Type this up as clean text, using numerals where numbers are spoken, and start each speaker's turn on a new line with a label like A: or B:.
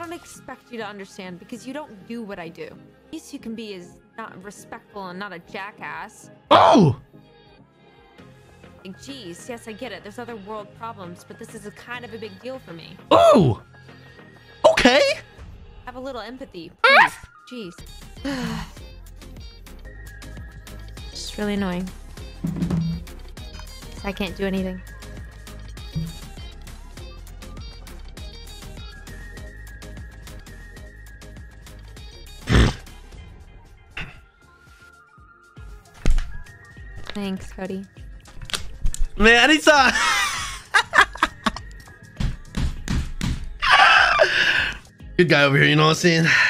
A: don't expect you to understand because you don't do what I do. At least you can be as not respectful and not a jackass.
B: Oh!
A: Like, geez, yes, I get it. There's other world problems, but this is a kind of a big deal for me.
B: Oh! Okay!
A: Have a little empathy, please. Jeez. It's really annoying. I can't do anything. Thanks, Cody.
B: Man, anytime. Good guy over here, you know what I'm saying?